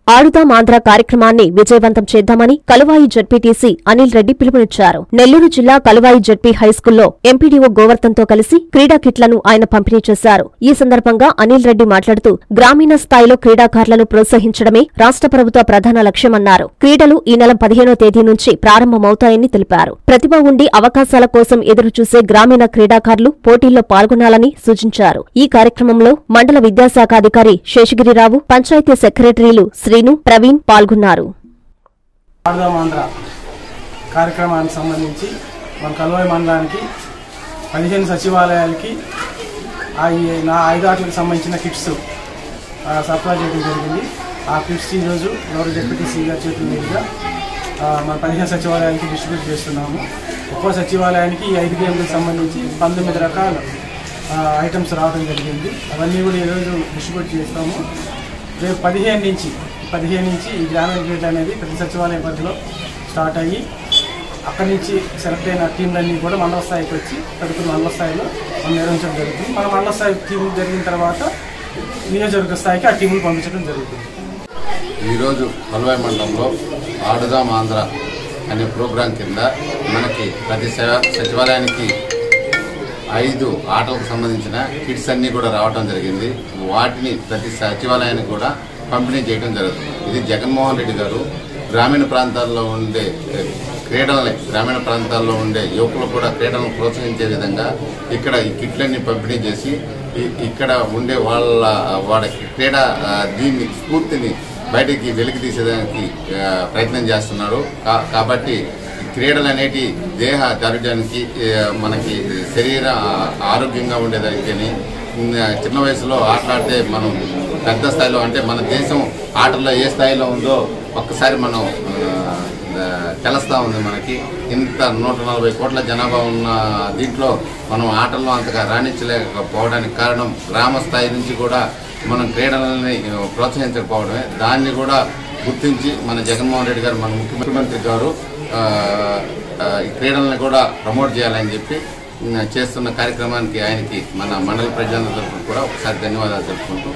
ఆడుదాం ఆంధ్ర కార్యక్రమాన్ని విజయవంతం చేద్దామని కలువాయి జడ్పీటీసీ అనిల్ రెడ్డి పిలుపునిచ్చారు. నెల్లూరు జిల్లా కలువాయి జడ్పీ హైస్కూల్లో ఎంపీడీఓ గోవర్ధన్తో కలిసి క్రీడా కిట్లను ఆయన పంపిణీ చేశారు. ఈ సందర్భంగా అనిల్ రెడ్డి మాట్లాడుతూ గ్రామీణ స్థాయిలో క్రీడాకారులను ప్రోత్సహించడమే రాష్ట్ర ప్రభుత్వ ప్రధాన లక్ష్యమన్నారు. క్రీడలు ఈ నెల 15వ తేదీ నుంచి ప్రారంభమవుతాయని తెలిపారు. ప్రతిభ ఉండి అవకాశాల కోసం ఎదురుచూసే గ్రామీణ క్రీడాకారులు పోటీల్లో పాల్గొనాలని సూచించారు. ఈ కార్యక్రమంలో మండల విద్యాశాఖ అధికారి శేషగిరిరావు, పంచాయతీ సెక్రటరీలు శ్రీను, ప్రవీణ్ పాల్గొన్నారు. కార్యక్రమానికి సంబంధించి మన కలువాయి మండలానికి 15 సచివాలయాలకి 5 ఆటలకు సంబంధించిన కిట్స్ సప్లై చేయడం జరిగింది. ఆ కిట్స్ ఈరోజు గౌరవ జడ్పీటీసీ గారి చేతుల మీదుగా మన 15 సచివాలయాలకి డిస్ట్రిబ్యూట్ చేస్తున్నాము. ఒక్కో సచివాలయానికి ఈ 5 గేమ్లకు సంబంధించి 19 రకాల ఐటమ్స్ రావడం జరిగింది. అవన్నీ కూడా ఈరోజు డిస్ట్రిబ్యూట్ చేస్తాము. రేపు 15 నుంచి ఈ గ్రామీణ క్రీడ అనేది ప్రతి సచివాలయం పరిధిలో స్టార్ట్ అయ్యి అక్కడి నుంచి సెలెక్ట్ అయిన టీంలన్నీ కూడా మండల స్థాయికి వచ్చి తదుపరి మండల స్థాయిలో మనం నిర్వహించడం జరుగుతుంది. మన మండల స్థాయి టీం జరిగిన తర్వాత నియోజకవర్గ స్థాయికి ఆ టీంలు పంపించడం జరుగుతుంది. ఈరోజు కలువాయి మండలంలో ఆడుదాం ఆంధ్ర అనే ప్రోగ్రాం కింద మనకి ప్రతి సచివాలయానికి 5 ఆటలకు సంబంధించిన కిట్స్ అన్నీ కూడా రావడం జరిగింది. వాటిని ప్రతి సచివాలయానికి కూడా పంపిణీ చేయడం జరుగుతుంది. ఇది జగన్మోహన్ రెడ్డి గారు గ్రామీణ ప్రాంతాల్లో ఉండే గ్రామీణ ప్రాంతాల్లో ఉండే యువకులు కూడా క్రీడలను ప్రోత్సహించే విధంగా ఇక్కడ ఈ కిట్లన్నీ పంపిణీ చేసి ఇక్కడ ఉండే వాళ్ళ క్రీడా దీన్ని స్ఫూర్తిని బయటికి వెలికి తీసేదానికి ప్రయత్నం చేస్తున్నారు. కాబట్టి క్రీడలు అనేటి దేహ దారుఢ్యానికి మనకి శరీర ఆరోగ్యంగా ఉండేదానికి చిన్న వయసులో ఆటలాడితే మనం పెద్ద స్థాయిలో అంటే మన దేశం ఆటల్లో ఏ స్థాయిలో ఉందో ఒక్కసారి మనం తెలుస్తూ ఉంది. మనకి ఇంత 140 కోట్ల జనాభా ఉన్న దీంట్లో మనం ఆటల్లో అంతగా రాణించలేకపోవడానికి కారణం గ్రామ స్థాయి నుంచి కూడా మనం క్రీడలని ప్రోత్సహించకపోవడమే. దాన్ని కూడా గుర్తించి మన జగన్మోహన్ రెడ్డి గారు, మన ముఖ్యమంత్రి గారు ఈ క్రీడలను కూడా ప్రమోట్ చేయాలని చెప్పి చేస్తున్న కార్యక్రమానికి ఆయనకి మన మండల ప్రజలందరి తరఫున కూడా ఒకసారి ధన్యవాదాలు తెలుపుకుంటూ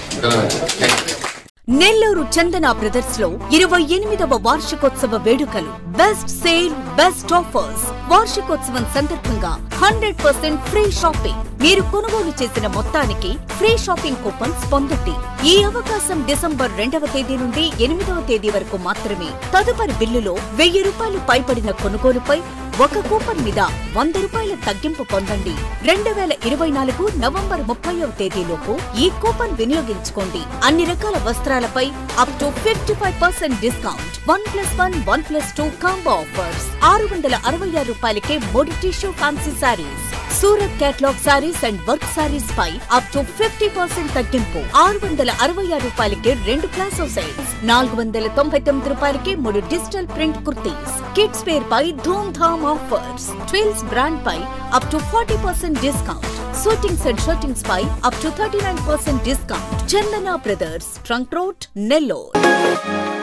నెల్లూరు చందన బ్రదర్స్ లో 28వ వార్షికోత్సవ వేడుకలు. Best sale, best offers. వార్షికోత్సవం సందర్భంగా 100% ఫ్రీ షాపింగ్. మీరు కొనుగోలు చేసిన మొత్తానికి ఫ్రీ షాపింగ్ కూపన్స్ పొందండి. ఈ అవకాశం డిసెంబర్ 2వ తేదీ నుండి 8వ తేదీ వరకు మాత్రమే. తదుపరి బిల్లులో ₹1000 పైబడిన కొనుగోలుపై 1 కూపన్ మీద ₹100 తగ్గింపు పొందండి. 2024 నవంబర్ 30వ తేదీలోపు ఈ కూపన్ వినియోగించుకోండి. అన్ని రకాల వస్త్రాలపై up to 55% discount. 1+1, 1+2 combo offers. ₹666కే 3 tissue fancy sarees. Surat catalogue sarees and work sarees పై అప్ టు 50% తగ్గింపు. ₹666కే 2 ప్లాసో సెట్స్. ₹499కే 3 digital print kurtis. Kids wear పై ధూమ్ ధామ్ ఆఫర్స్. ట్విల్స్ బ్రాండ్ పై up to 40% discount. Shootings and shirtings పై up to 39% discount. Chandana brothers, trunk road, Nellore.